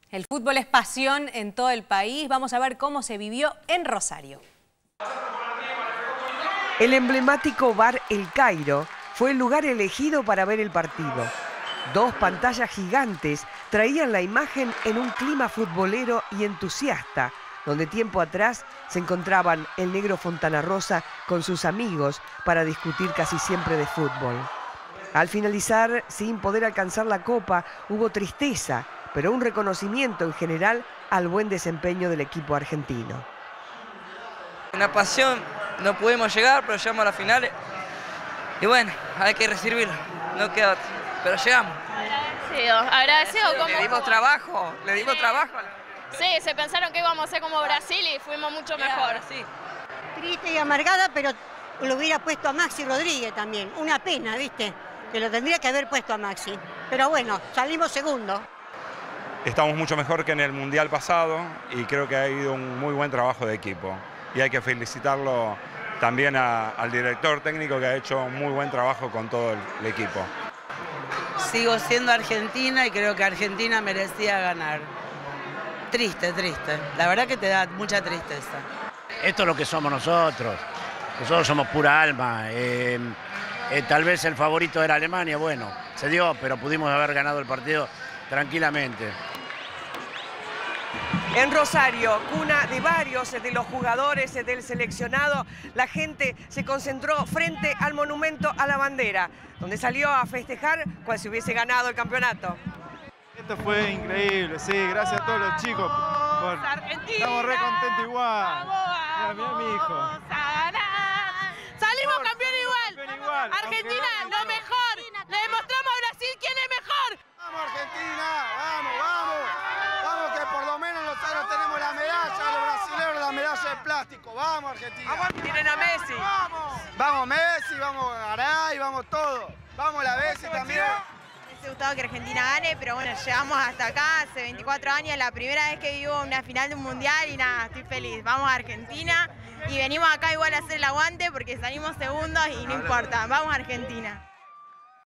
El fútbol es pasión en todo el país. Vamos a ver cómo se vivió en Rosario. El emblemático bar El Cairo fue el lugar elegido para ver el partido. 2 pantallas gigantes traían la imagen en un clima futbolero y entusiasta, donde tiempo atrás se encontraban el negro Fontana Rosa con sus amigos para discutir casi siempre de fútbol. Al finalizar, sin poder alcanzar la copa, hubo tristeza, pero un reconocimiento en general al buen desempeño del equipo argentino. Una pasión, no pudimos llegar, pero llegamos a las finales. Y bueno, hay que recibirlo, no queda otra, pero llegamos. Agradecido como... Le dimos trabajo. Sí, se pensaron que íbamos a ser como Brasil y fuimos mucho mejor. Sí. Triste y amargada, pero lo hubiera puesto a Maxi Rodríguez también. Una pena, ¿viste? Que lo tendría que haber puesto a Maxi. Pero bueno, salimos segundo. Estamos mucho mejor que en el Mundial pasado y creo que ha habido un muy buen trabajo de equipo. Y hay que felicitarlo también al director técnico que ha hecho un muy buen trabajo con todo el equipo. Sigo siendo argentina y creo que Argentina merecía ganar. Triste. La verdad que te da mucha tristeza. Esto es lo que somos nosotros. Nosotros somos pura alma. Tal vez el favorito era Alemania, bueno, se dio, pero pudimos haber ganado el partido tranquilamente. En Rosario, cuna de varios de los jugadores del seleccionado, la gente se concentró frente al monumento a la bandera, donde salió a festejar cual si hubiese ganado el campeonato. Esto fue increíble, sí, gracias a todos los chicos. Estamos re contentos igual. Mira mi hijo. Salimos campeón igual. Argentina, lo mejor. Le demostramos a Brasil quién es mejor. Vamos Argentina, vamos. Vamos que por lo menos nosotros tenemos la medalla, los brasileños la medalla de plástico. Vamos Argentina. Tienen a Messi. Vamos Messi, vamos Garay, vamos todos. Vamos la Messi también. Me hubiese gustado que Argentina gane, pero bueno, llegamos hasta acá hace 24 años, la primera vez que vivo una final de un mundial y nada, estoy feliz. Vamos a Argentina y venimos acá igual a hacer el aguante porque salimos segundos y no importa, vamos a Argentina.